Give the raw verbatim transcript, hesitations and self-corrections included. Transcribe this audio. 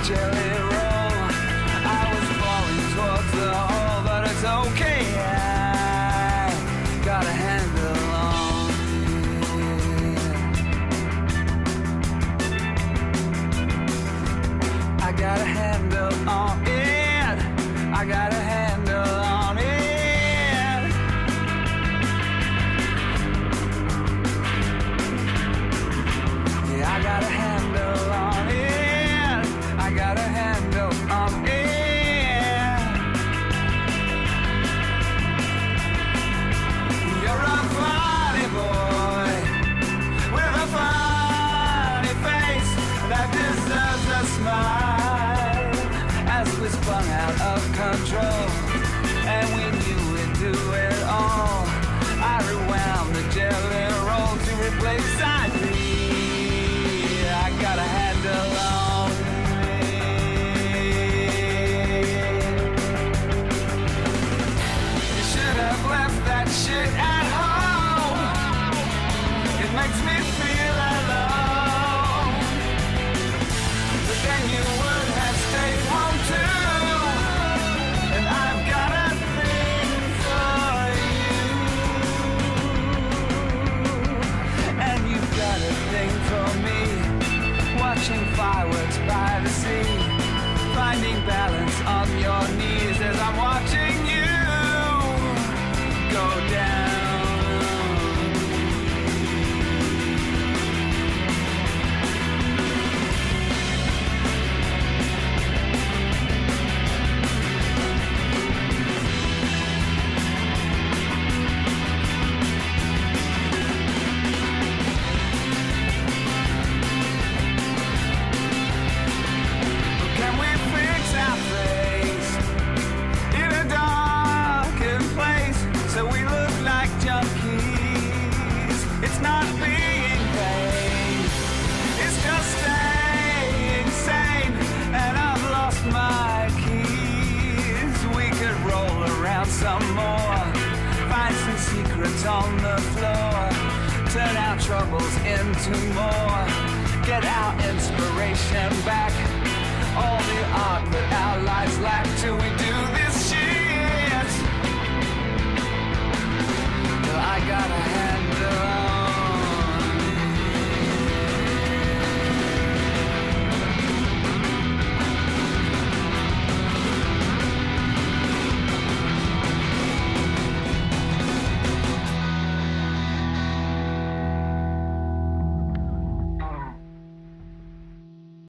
jelly roll. I was falling towards the hole, but it's okay. I got a handle on it. I got a handle on it. I got a handle on it. Yeah, I got a handle on it. I got a handle on it. You're a funny boy with a funny face that deserves a smile. As we spun out of control and we knew we'd do it all, I rewound the jelly roll to replace I D. I got a handle on it. You should have left that shit at home. It makes me feel alone. But then you would have stayed home too. And I've got a thing for you. And you've got a thing for me. Watching fireworks by the sea, finding balance on your knees as I'm watching you go down. It's not being vain, it's just staying sane. And I've lost my keys. We could roll around some more, find some secrets on the floor, turn our troubles into more, get our inspiration back, all the art that our lives lack till we do